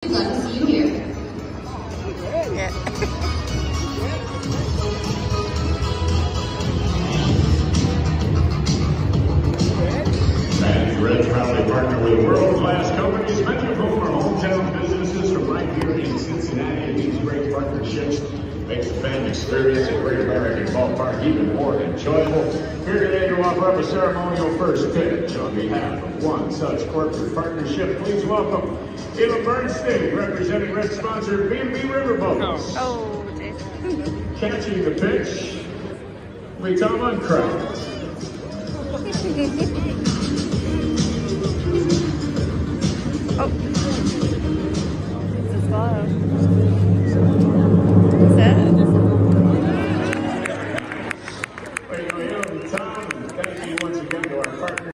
glad to see you here. Yeah. Manny Reds proudly partner with world-class companies, many of whom are hometown businesses from right here in Cincinnati. And these great partnerships make the fan experience at Great American Ballpark even more enjoyable. Here today to offer up a ceremonial first pitch on behalf of one such corporate partnership, please welcome Eva Bernstein, representing Red sponsor B&B Riverboats. Oh, Catching the pitch, Lee Tom Uncroft.